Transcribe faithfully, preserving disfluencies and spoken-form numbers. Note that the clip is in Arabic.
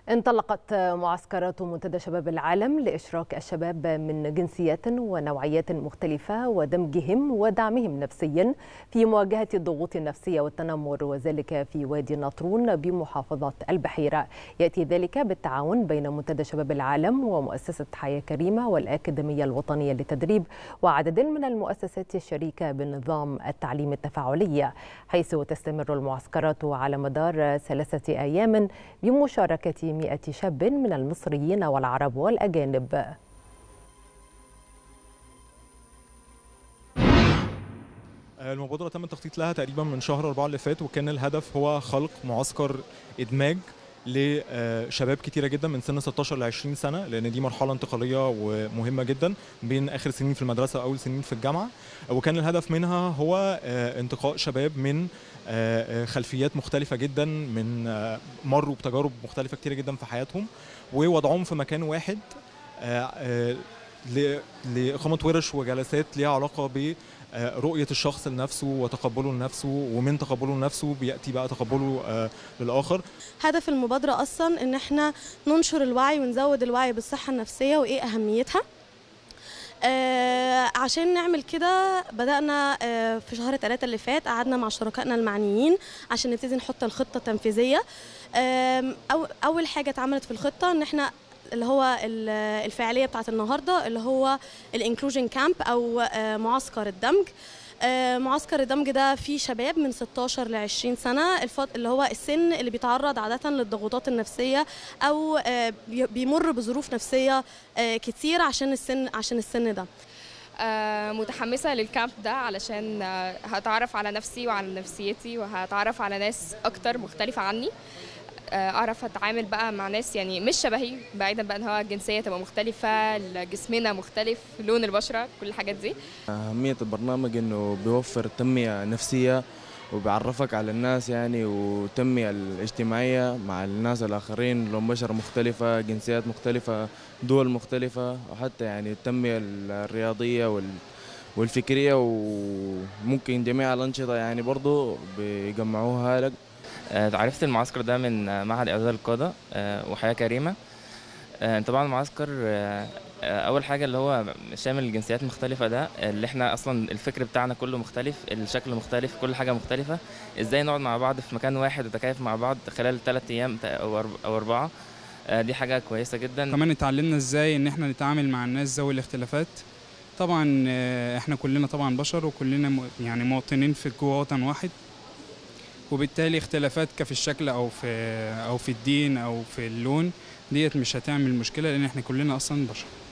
انطلقت معسكرات منتدى شباب العالم لإشراك الشباب من جنسيات ونوعيات مختلفة ودمجهم ودعمهم نفسيا في مواجهة الضغوط النفسية والتنمر، وذلك في وادي نطرون بمحافظة البحيرة. يأتي ذلك بالتعاون بين منتدى شباب العالم ومؤسسة حياة كريمة والأكاديمية الوطنية للتدريب وعدد من المؤسسات الشريكة بنظام التعليم التفاعلي، حيث تستمر المعسكرات على مدار ثلاثة أيام بمشاركة مئة شاب من المصريين والعرب والأجانب. المبادرة تم التخطيط لها تقريبا من شهر أربعة اللي فات، وكان الهدف هو خلق معسكر إدماج لشباب كتيرة جدا من سن ستاشر ل عشرين سنة، لأن دي مرحلة انتقالية ومهمة جدا بين آخر سنين في المدرسة وأول سنين في الجامعة. وكان الهدف منها هو انتقاء شباب من خلفيات مختلفة جدا، من مروا بتجارب مختلفة كتيرة جدا في حياتهم، ووضعهم في مكان واحد لإقامة ورش وجلسات ليها علاقة ب رؤية الشخص لنفسه وتقبله لنفسه، ومن تقبله لنفسه بيأتي بقى تقبله للآخر. هدف المبادرة أصلا إن احنا ننشر الوعي ونزود الوعي بالصحة النفسية وإيه أهميتها. آه عشان نعمل كده بدأنا آه في شهر ثلاثة اللي فات، قعدنا مع شركائنا المعنيين عشان نبتدي نحط الخطة التنفيذية. آه أو أول حاجة اتعملت في الخطة إن احنا اللي هو الفعالية بتاعت النهاردة اللي هو الانكلوجن كامب أو آه معسكر الدمج. آه معسكر الدمج ده فيه شباب من ستاشر ل عشرين سنة، اللي هو السن اللي بيتعرض عادة للضغوطات النفسية أو آه بيمر بظروف نفسية آه كتير عشان السن عشان السن ده. آه متحمسة للكامب ده علشان آه هتعرف على نفسي وعلى نفسيتي، وهتعرف على ناس أكتر مختلفة عني، اعرف اتعامل بقى مع ناس يعني مش شبهي، بعيدا بقى ان هو الجنسيه تبقى مختلفه، جسمنا مختلف، لون البشره، كل الحاجات دي. اهميه البرنامج انه بيوفر تنميه نفسيه وبيعرفك على الناس يعني، وتنميه الاجتماعيه مع الناس الاخرين، لون بشره مختلفه، جنسيات مختلفه، دول مختلفه، وحتى يعني التنميه الرياضيه والفكريه، وممكن جميع الانشطه يعني برضو بيجمعوها لك. عرفت المعسكر ده من معهد إعداد القادة وحياة كريمة. طبعا المعسكر أول حاجة اللي هو شامل الجنسيات المختلفة، ده اللي احنا أصلا الفكر بتاعنا كله مختلف، الشكل مختلف، كل حاجة مختلفة. ازاي نقعد مع بعض في مكان واحد وتكيف مع بعض خلال ثلاث أيام أو أربعة، دي حاجة كويسة جدا. كمان اتعلمنا ازاي ان احنا نتعامل مع الناس ذوي الاختلافات. طبعا احنا كلنا طبعا بشر، وكلنا يعني مواطنين في جوه وطن واحد، وبالتالي اختلافات كفي الشكل او في او في الدين او في اللون ديت مش هتعمل مشكله، لان احنا كلنا اصلا بشر.